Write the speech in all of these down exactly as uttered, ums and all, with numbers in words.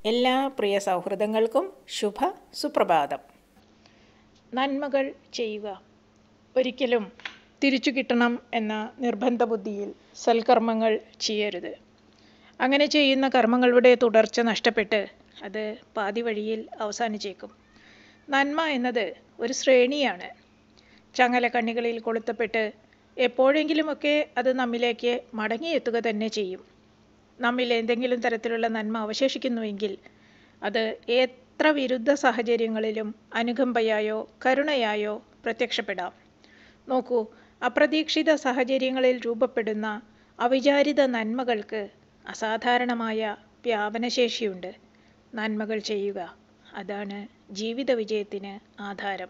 എല്ലാ പ്രിയ സൗഹൃദങ്ങൾക്കും ശുഭ സുപ്രഭാതം. നന്മകൾ ചെയ്യുക. ഒരിക്കലും തിരിച്ചു കിട്ടണം എന്ന നിർബന്ധ ബുദ്ധിയിൽ സൽക്കർമ്മങ്ങൾ ചെയ്യരുത്. അങ്ങനെ ചെയ്യുന്ന കർമ്മങ്ങളുടെ തുടർച്ച നഷ്ടപ്പെട്ട് അത് പാതി വഴിയിൽ അവസാനിച്ചേക്കും. നന്മ എന്നത് ഒരു ശ്രേണിയാണ്. ചങ്ങലക്കണ്ണികളിൽ കൊളുത്തപ്പെട്ട് എപ്പോഴെങ്കിലുമൊക്കെ അത് നമ്മിലേക്ക് മടങ്ങിയെത്തുക തന്നെ ചെയ്യും. നമ്മിൽ എന്തെങ്കിലും തരത്തിലുള്ള നന്മ അവശേഷിക്കുന്നുവെങ്കിൽ അത് എത്ര വിരുദ്ധ സാഹചര്യങ്ങളിലും അനുകമ്പയായോ കരുണയായോ പ്രത്യക്ഷപ്പെടാം. നോക്കൂ, അപ്രതീക്ഷിത സാഹചര്യങ്ങളിൽ രൂപപ്പെടുന്ന അവിചാരിത നന്മകൾക്ക് അസാധാരണമായ വ്യാപനശേഷിയുണ്ട്. നന്മകൾ ചെയ്യുക, അതാണ് ജീവിത വിജയത്തിന് ആധാരം.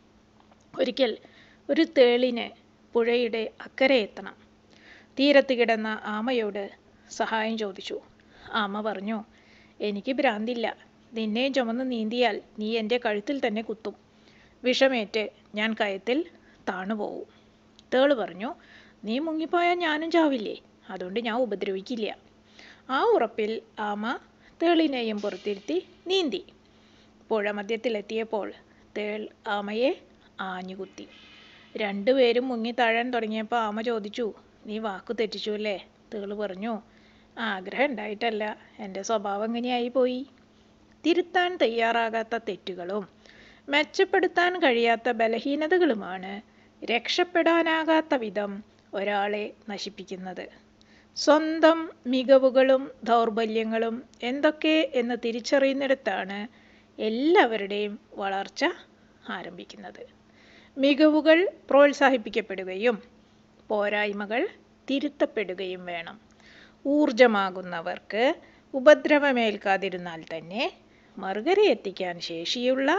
ഒരിക്കൽ ഒരു തേളിന് പുഴയുടെ അക്കരെ എത്തണം. തീരത്ത് കിടന്ന ആമയോട് സഹായം ചോദിച്ചു. ആമ പറഞ്ഞു, എനിക്ക് ഭ്രാന്തില്ല. നിന്നെ ചുമന്ന് നീന്തിയാൽ നീ എൻ്റെ കഴുത്തിൽ തന്നെ കുത്തും. വിഷമേറ്റ് ഞാൻ കയത്തിൽ താണുപോവും. തേള് പറഞ്ഞു, നീ മുങ്ങിപ്പോയാൽ ഞാനും ചാവില്ലേ, അതുകൊണ്ട് ഞാൻ ഉപദ്രവിക്കില്ല. ആ ഉറപ്പിൽ ആമ തേളിനെയും പുറത്തിരുത്തി നീന്തി. പുഴ മധ്യത്തിലെത്തിയപ്പോൾ തേൾ ആമയെ ആഞ്ഞുകുത്തി. രണ്ടുപേരും മുങ്ങി താഴാൻ തുടങ്ങിയപ്പോൾ ആമ ചോദിച്ചു, നീ വാക്കു തെറ്റിച്ചു അല്ലേ? തേള് പറഞ്ഞു, ആഗ്രഹം ഉണ്ടായിട്ടല്ല, എൻ്റെ സ്വഭാവം എങ്ങനെയായി പോയി. തിരുത്താൻ തയ്യാറാകാത്ത തെറ്റുകളും മെച്ചപ്പെടുത്താൻ കഴിയാത്ത ബലഹീനതകളുമാണ് രക്ഷപ്പെടാനാകാത്ത വിധം ഒരാളെ നശിപ്പിക്കുന്നത്. സ്വന്തം മികവുകളും ദൗർബല്യങ്ങളും എന്തൊക്കെ എന്ന് തിരിച്ചറിയുന്നിടത്താണ് എല്ലാവരുടെയും വളർച്ച ആരംഭിക്കുന്നത്. മികവുകൾ പ്രോത്സാഹിപ്പിക്കപ്പെടുകയും പോരായ്മകൾ തിരുത്തപ്പെടുകയും വേണം. ഊർജമാകുന്നവർക്ക് ഉപദ്രവമേൽക്കാതിരുന്നാൽ തന്നെ മറുകരയെത്തിക്കാൻ ശേഷിയുള്ള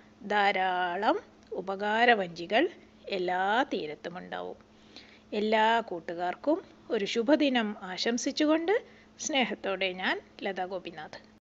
ധാരാളം ഉപകാരവഞ്ചികൾ എല്ലാ തീരത്തുമുണ്ടാവും. എല്ലാ കൂട്ടുകാർക്കും ഒരു ശുഭദിനം ആശംസിച്ചുകൊണ്ട് സ്നേഹത്തോടെ ഞാൻ ലത ഗോപിനാഥ്.